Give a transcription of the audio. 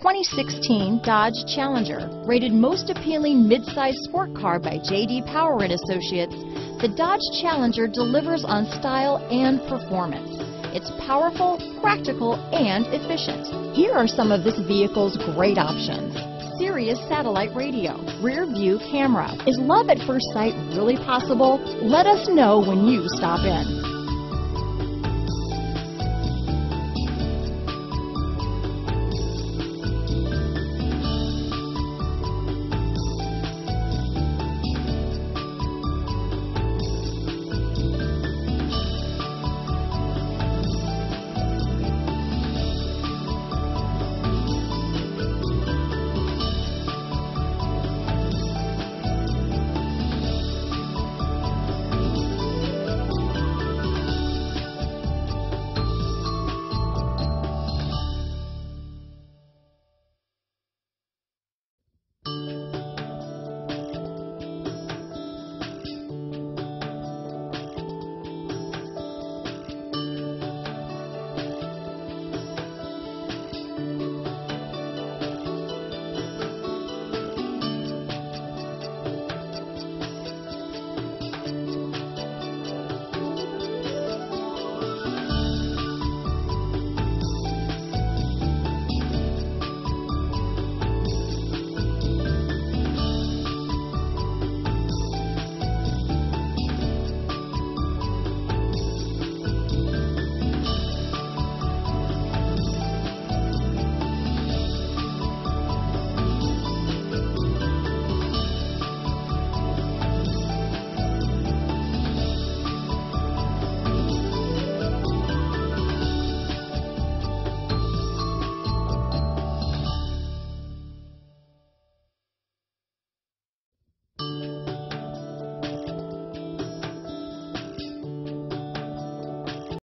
2016 Dodge Challenger. Rated most appealing midsize sport car by J.D. Power and Associates, the Dodge Challenger delivers on style and performance. It's powerful, practical, and efficient. Here are some of this vehicle's great options: Sirius satellite radio, rear view camera. Is love at first sight really possible? Let us know when you stop in.